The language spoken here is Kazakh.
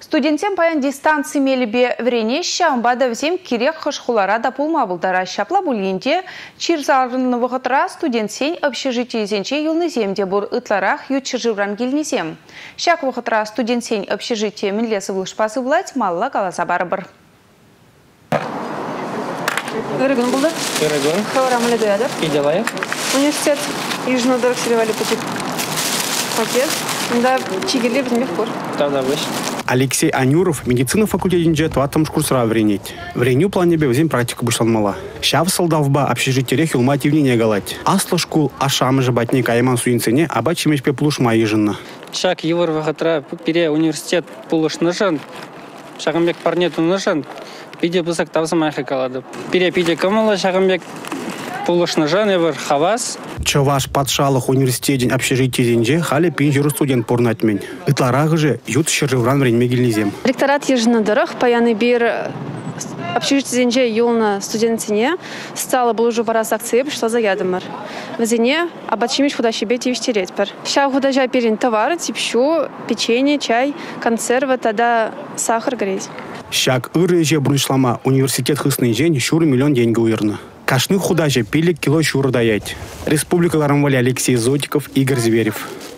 Студентен паян дистанции мелебе врене шамбада взем кирек хышхулара да пулма булдара шапла булинде чирзарны вғытра студентсен общежитие зенче юлны земде бур ытларах ютчы живран гильнезем. Шак вғытра студентсен общежитие мінлесі вылышпасы булать малла каласа барыбыр. Өрігін бұлды? Өрігін. Хаварамылы доядыр. Иделайы. Университет Южного дорог срывали пути. Пакет. Да, чигели взмех пор. Тогда выше. Алексей Анюров медицина факультетинже туатым курсра вренеть. Вреню плане бе взем практика бушалмала. Шав солдавба общежитие хилмативни не галать. Асло школ ашам же батник айман суинцене, а бачимеш пе плуш майыжынна. Шак евор вахатра пере университет пулыш нажан. Шагамбек парнету нажан. Пиде бусак тавзам ахи калады. Пере пиде камала шагамбек пулыш нажан евор хавас. Чаваш патшалық университетин общежитиединже хали пинжеру студент порнатмен. Итларағы же ют шырывран вренме гильнезем. Ректорат Южного дорог паяны бир общежитиединже юлна студентине стала был уже парас акции, что за ядымыр. В зине обачимиш худа себе тивиштереть пар. Ща худажа перин товары, типщу, печенье, чай, консервы, тогда сахар грязь. Щак ыры же брушлама университет хысный жень шур миллион деньги уйрна. Кашны худаже пили кило шур даять. Республика Ларамвали Алексей Зотиков, Игорь Зверев.